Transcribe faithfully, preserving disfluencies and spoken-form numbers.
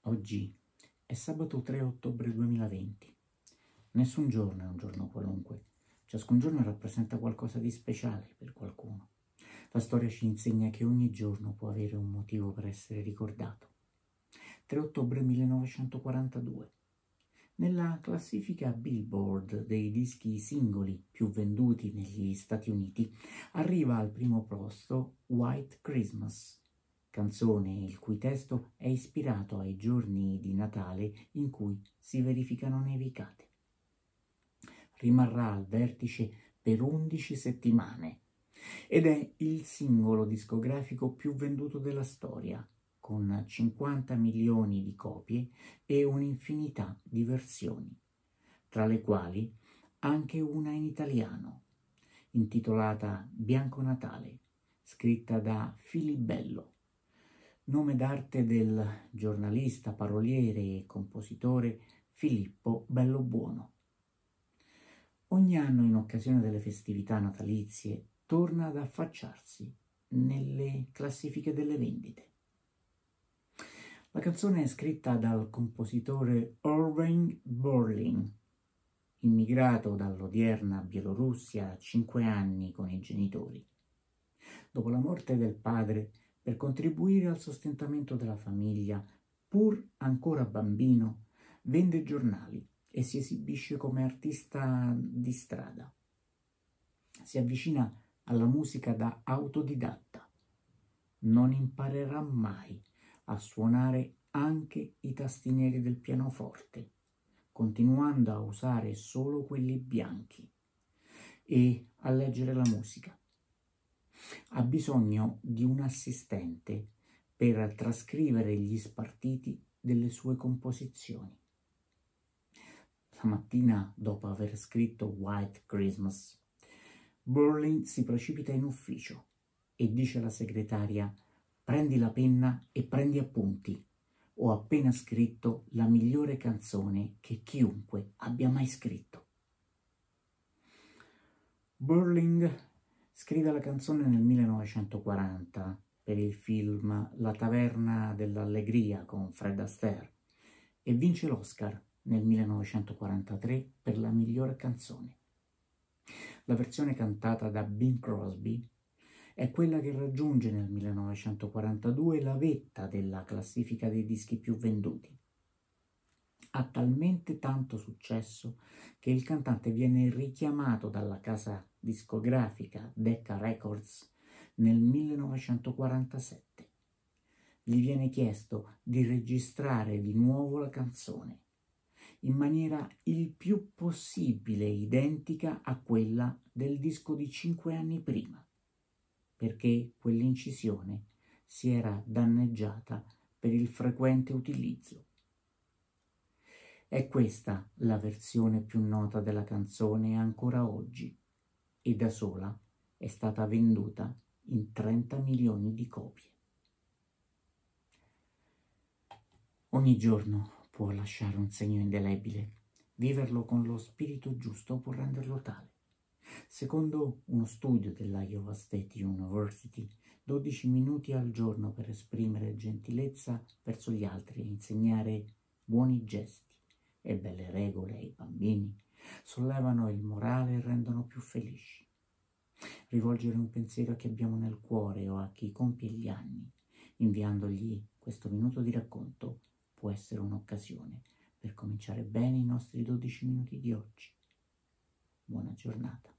Oggi è sabato tre ottobre duemilaventi. Nessun giorno è un giorno qualunque. Ciascun giorno rappresenta qualcosa di speciale per qualcuno. La storia ci insegna che ogni giorno può avere un motivo per essere ricordato. tre ottobre millenovecentoquarantadue. Nella classifica Billboard dei dischi singoli più venduti negli Stati Uniti arriva al primo posto White Christmas, canzone il cui testo è ispirato ai giorni di Natale in cui si verificano nevicate. Rimarrà al vertice per undici settimane ed è il singolo discografico più venduto della storia, con cinquanta milioni di copie e un'infinità di versioni, tra le quali anche una in italiano, intitolata Bianco Natale, scritta da Filibello, nome d'arte del giornalista, paroliere e compositore Filippo Bellobuono. Ogni anno, in occasione delle festività natalizie, torna ad affacciarsi nelle classifiche delle vendite. La canzone è scritta dal compositore Irving Berlin, immigrato dall'odierna Bielorussia a cinque anni con i genitori. Dopo la morte del padre, per contribuire al sostentamento della famiglia, pur ancora bambino, vende giornali e si esibisce come artista di strada. Si avvicina alla musica da autodidatta. Non imparerà mai a suonare anche i tasti neri del pianoforte, continuando a usare solo quelli bianchi e a leggere la musica. Ha bisogno di un assistente per trascrivere gli spartiti delle sue composizioni. La mattina, dopo aver scritto White Christmas, Berlin si precipita in ufficio e dice alla segretaria: «Prendi la penna e prendi appunti. Ho appena scritto la migliore canzone che chiunque abbia mai scritto». Berlin scrive la canzone nel millenovecentoquaranta per il film La taverna dell'allegria con Fred Astaire e vince l'Oscar nel millenovecentoquarantatré per la migliore canzone. La versione cantata da Bing Crosby è quella che raggiunge nel millenovecentoquarantadue la vetta della classifica dei dischi più venduti. Ha talmente tanto successo che il cantante viene richiamato dalla casa discografica Decca Records nel millenovecentoquarantasette. Gli viene chiesto di registrare di nuovo la canzone in maniera il più possibile identica a quella del disco di cinque anni prima, perché quell'incisione si era danneggiata per il frequente utilizzo. È questa la versione più nota della canzone ancora oggi e da sola è stata venduta in trenta milioni di copie. Ogni giorno può lasciare un segno indelebile. Viverlo con lo spirito giusto può renderlo tale. Secondo uno studio della Iowa State University, dodici minuti al giorno per esprimere gentilezza verso gli altri e insegnare buoni gesti e belle regole ai bambini sollevano il morale e rendono più felici. Rivolgere un pensiero a chi abbiamo nel cuore o a chi compie gli anni, inviandogli questo minuto di racconto, può essere un'occasione per cominciare bene i nostri dodici minuti di oggi. Buona giornata.